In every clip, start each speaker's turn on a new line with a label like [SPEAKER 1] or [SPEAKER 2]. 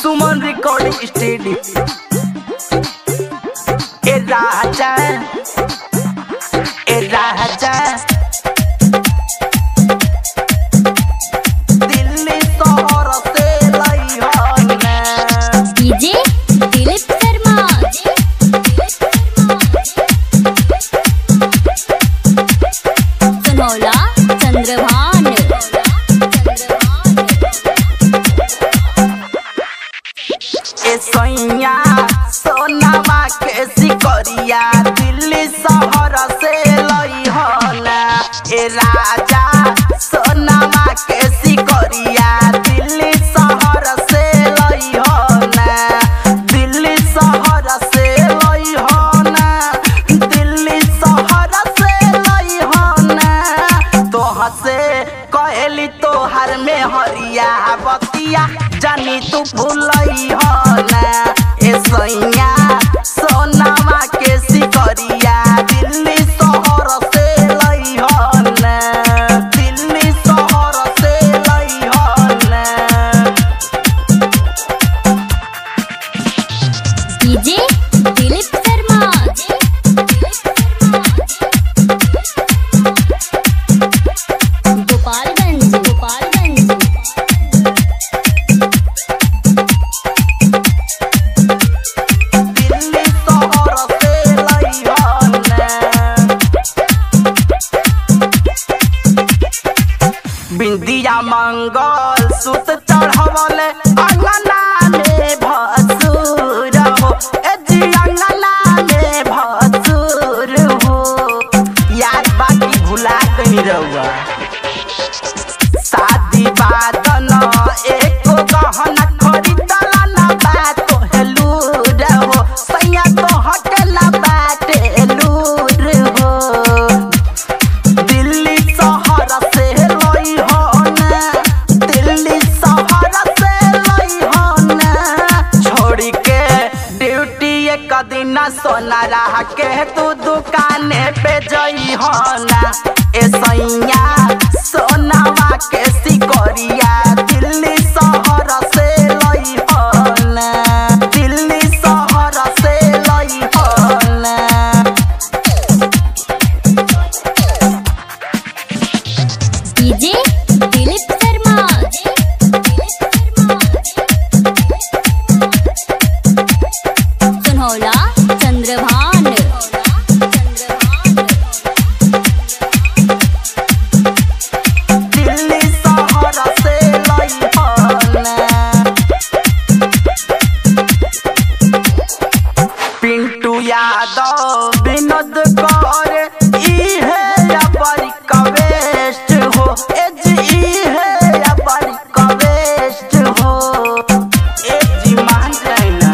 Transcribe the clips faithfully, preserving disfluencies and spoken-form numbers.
[SPEAKER 1] सुमन recording studio ए राजा ए राजा दिल्ली शहर से लई हो ना
[SPEAKER 2] डीजे दिलीप शर्मा सुनौला चंद्रभान
[SPEAKER 1] ए सैया सोनावा के सिकरिया दिल्ली शहर से लई हो ना ए राजा सोनावा के सिकरिया दिल्ली शहर से लई हो ना दिल्ली शहर से लई हो ना दिल्ली शहर से लई हो ना तोह से कहली तोहर में हरिया बतिया जानी तू भूलई हो ना ए सैया सोनावा के सिकरिया दिल्ली शहर से लई हो ना दिल्ली शहर से लई हो ना
[SPEAKER 2] डीजे दिलीप शर्मा गोपालगंज गोपालगंज
[SPEAKER 1] दिल्ली शहर से लई हो ना बिंदिया मंगल सूत चढ़वले अंगना में भसुर हो ए जी अंगना में भसुर हो याद बाकी भुला गई रहुआ शादी बाद न एको गहना खरीदला ना बात हेलूर हो सैया तो हटला बात हेलूर हो दिल्ली शहर से लई हो ना दिल्ली शहर से लई हो ना छोड़ी के ड्यूटी एक दिन सोना रह के तू दुकाने पे जई हो ना ए सैया सोनावा के सिकरिया दिल्ली शहर से लई हो ना दिल्ली शहर से लई हो ना
[SPEAKER 2] डीजे दिलीप शर्मा सुनौला चंद्रभान
[SPEAKER 1] दिल्ली शहर से लई हो ना पिंटू यादव विनोद करे इहे बड़ी कवेस्ट हो ए जी इहे बड़ी कवेस्ट हो ए जी मान जाइना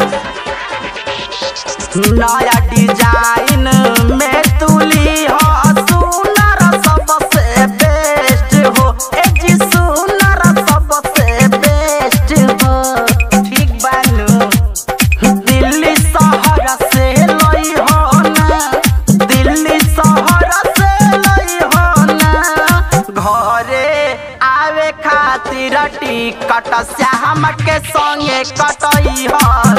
[SPEAKER 1] नया डिजाइन में तुली हो सुनर सबसे बेस्ट हो ए जी सुनर सबसे बेस्ट हो ठीक बानू दिल्ली शहर से लई हो ना दिल्ली शहर से लई हो ना घरे आवे खातिर टिकट श्याम के संगे कटई हो